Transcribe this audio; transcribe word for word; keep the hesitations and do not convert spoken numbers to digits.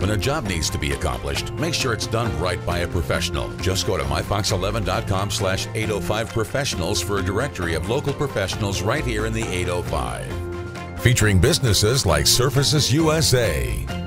When a job needs to be accomplished, make sure it's done right by a professional. Just go to my fox eleven dot com slash eight oh five professionals for a directory of local professionals right here in the eight oh five. Featuring businesses like Surfaces U S A,